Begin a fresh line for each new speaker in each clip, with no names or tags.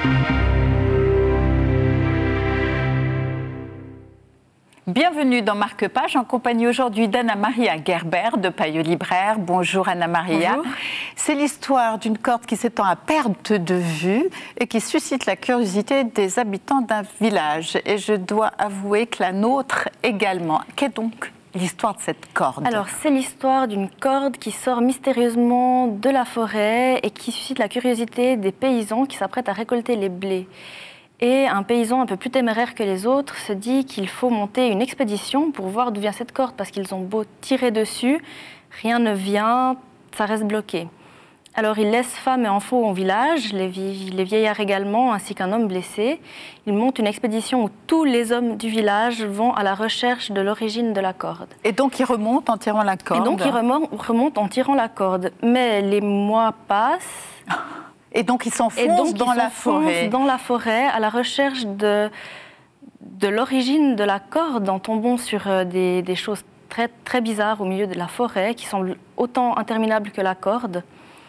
Bienvenue dans Marque-Page, en compagnie aujourd'hui d'Anna-Maria Gerber de Payot Libraire. Bonjour Anna-Maria. C'est l'histoire d'une corde qui s'étend à perte de vue et qui suscite la curiosité des habitants d'un village. Et je dois avouer que la nôtre également. Qu'est donc l'histoire de cette corde?
Alors, c'est l'histoire d'une corde qui sort mystérieusement de la forêt et qui suscite la curiosité des paysans qui s'apprêtent à récolter les blés. Et un paysan un peu plus téméraire que les autres se dit qu'il faut monter une expédition pour voir d'où vient cette corde, parce qu'ils ont beau tirer dessus, rien ne vient, ça reste bloqué. Alors il laisse femmes et enfants au village, les vieillards également, ainsi qu'un homme blessé. Il monte une expédition où tous les hommes du village vont à la recherche de l'origine de la corde.
Et donc ils remontent en tirant la corde?
Et donc ils remontent en tirant la corde. Mais les mois passent.
Et donc ils s'enfoncent dans la forêt
à la recherche de l'origine de la corde, en tombant sur des choses très, très bizarres au milieu de la forêt qui semblent autant interminables que la corde.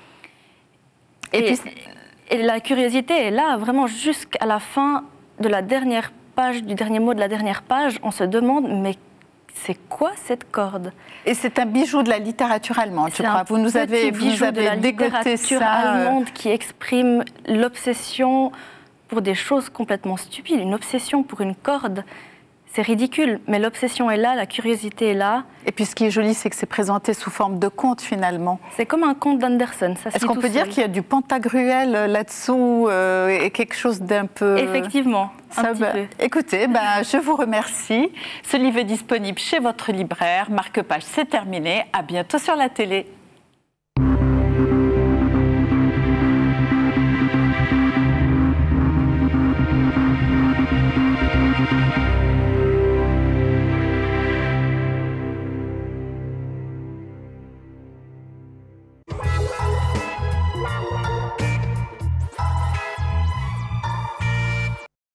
Et la curiosité est là, vraiment jusqu'à la fin de la dernière page, du dernier mot de la dernière page, on se demande mais c'est quoi cette corde?
Et c'est un bijou de la littérature allemande, je crois. Vous nous avez dégoté ça.
Allemande qui exprime l'obsession pour des choses complètement stupides, une obsession pour une corde. C'est ridicule, mais l'obsession est là, la curiosité est là.
Et puis ce qui est joli, c'est que c'est présenté sous forme de conte finalement.
C'est comme un conte d'Andersen.
Est-ce qu'on peut dire qu'il y a du Pantagruel là-dessous et quelque chose d'un peu...
Effectivement, un petit peu.
Écoutez, je vous remercie. Ce livre est disponible chez votre libraire. Marque-Page, c'est terminé. À bientôt sur la télé.